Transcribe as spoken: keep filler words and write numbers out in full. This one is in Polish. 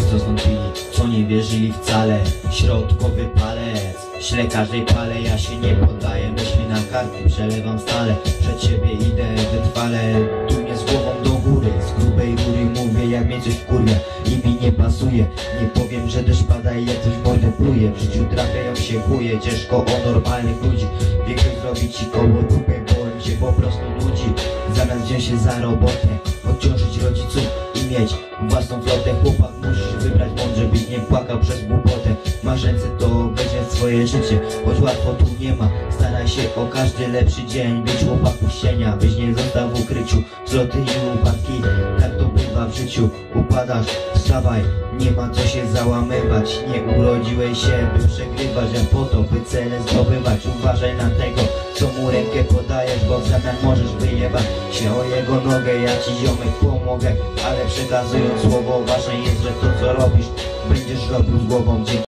co zwątpili, co nie wierzyli wcale. Środkowy palec, śle każdej pale. Ja się nie poddaję, myśli na kartki przelewam stale. Przed siebie idę wytrwale, dumnie z głową do góry. Z grubej rury mówię, jak mnie coś wkurwia i mi nie pasuje. Nie powiem, że deszcz pada i jak coś w mordę pluje. W życiu trafiają się chuje, ciężko o normalnych ludzi. Większość zrobi ci koło dupy, bo im się po prostu nudzi. Zamiast wziąć się za robotę, odciążyć rodziców i mieć własną flotę. Chłopak musisz wybrać mądrze, byś nie płakał przez głupotę. Masz ręce, to weźmie swoje życie, choć łatwo tu nie ma. Staraj się o każdy lepszy dzień, być chłopak puścienia, byś nie został w ukryciu. Wzloty i upadki, tak to bywa w życiu. Upadasz, wstawaj, nie ma co się załamywać. Nie urodziłeś się, by przegrywać, a po to, by cele zdobywać. Uważaj na tego, co mu rękę podajesz, bo w zamian możesz wyjebać się o jego nogę. Ja ci ziomek pomogę, ale przekazując słowo ważne jest, że to co robisz będziesz robił z głową. Dzięki.